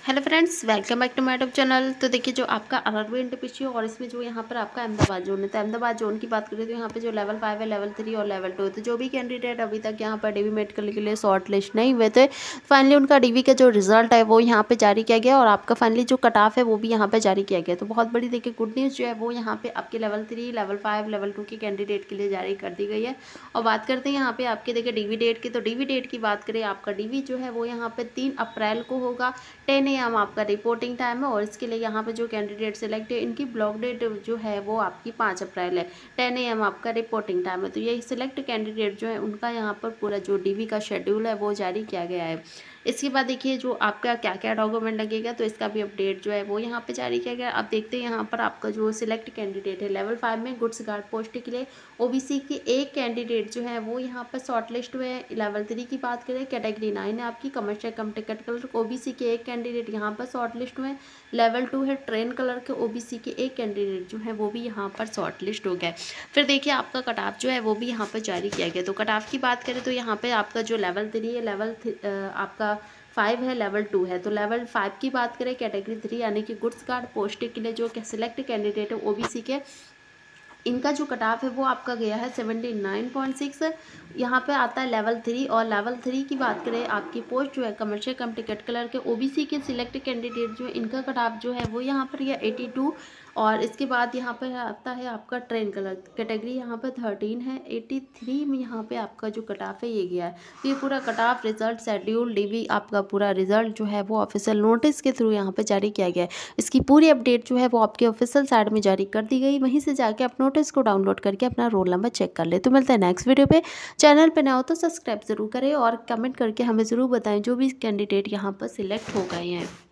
Hello friends, welcome back to my YouTube channel. तो देखिए जो आपका आरआरबी एनटीपीसी और इसमें जो यहाँ पर आपका अहमदाबाद जोन है, तो अहमदाबाद जोन की बात करें तो यहाँ पे जो लेवल 5 है, लेवल 3 और लेवल 2 है। तो जो भी कैंडिडेट अभी तक यहाँ पर डीवी मेडिकल के लिए शॉर्ट लिस्ट नहीं हुए थे, फाइनली उनका डीवी का जो रिजल्ट है वो यहाँ पे जारी किया गया और आपका फाइनली जो कट ऑफ है वो भी यहाँ पे जारी किया गया। तो बहुत बड़ी देखिए गुड न्यूज़ जो है वो यहाँ पे आपके लेवल 3, लेवल 5, लेवल 2 के कैंडिडेट के लिए जारी कर दी गई है। और बात करते हैं यहाँ पे आपके देखिए डीवी डेट की। तो डीवी डेट की बात करें, आपका डीवी जो है वो यहाँ पे 3 अप्रैल को होगा। 10 AM आपका रिपोर्टिंग टाइम है और इसके लिए यहाँ पे जो कैंडिडेट सेलेक्ट है इनकी ब्लॉक डेट जो है वो आपकी 5 अप्रैल है। 10 AM आपका रिपोर्टिंग टाइम है। तो ये सिलेक्ट कैंडिडेट जो है उनका यहाँ पर पूरा जो डीवी का शेड्यूल है वो जारी किया गया है। इसके बाद देखिए जो आपका क्या क्या डॉक्यूमेंट लगेगा, तो इसका भी अपडेट जो है वो यहाँ पे जारी किया गया। अब देखते हैं यहाँ पर आपका जो सिलेक्ट कैंडिडेट है लेवल 5 में गुड्स गार्ड पोस्ट के लिए ओबीसी के एक कैंडिडेट जो है वो यहाँ पर शॉर्ट लिस्ट हुए हैं। लेवल 3 की बात करें, कैटेगरी 9 है आपकी commercial cum ticket clerk, OBC के एक कैंडिडेट यहाँ पर शॉर्ट लिस्ट हुए हैं। लेवल 2 है ट्रेन कलर के, ओबीसी के एक कैंडिडेट जो है वो भी यहाँ पर शॉर्ट लिस्ट हो गया। फिर देखिए आपका कट ऑफ जो है वो भी यहाँ पर जारी किया गया। तो कट ऑफ की बात करें तो यहाँ पे आपका जो लेवल 3 है, आपका 5 है, लेवल 2 है। तो लेवल 5 की बात करें, कैटेगरी 3 यानी कि गुड्स गार्ड पोस्ट के लिए जो सिलेक्ट कैंडिडेट है ओबीसी के, इनका जो कट ऑफ है वो आपका गया है 79.6। यहाँ पे आता है लेवल 3। और लेवल 3 की बात करें, आपकी पोस्ट जो है कमर्शियल कम टिकट कलर के ओबीसी के सिलेक्ट कैंडिडेट जो है इनका कट ऑफ जो है वो यहाँ पर यह 82। और इसके बाद यहाँ पर आता है आपका ट्रेन कलर कैटेगरी, यहाँ पर 13 है। 83 में यहाँ पे आपका जो कट ऑफ है ये गया है। तो ये पूरा cut off result schedule DV आपका पूरा रिजल्ट जो है वो ऑफिशियल नोटिस के थ्रू यहाँ पे जारी किया गया है। इसकी पूरी अपडेट जो है वो आपके ऑफिशियल साइट में जारी कर दी गई। वहीं से जाके आप नोटिस को डाउनलोड करके अपना रोल नंबर चेक कर ले। तो मिलता है नेक्स्ट वीडियो पे। चैनल पे ना हो तो सब्सक्राइब जरूर करें और कमेंट करके हमें ज़रूर बताएं जो भी कैंडिडेट यहाँ पर सिलेक्ट हो गए हैं।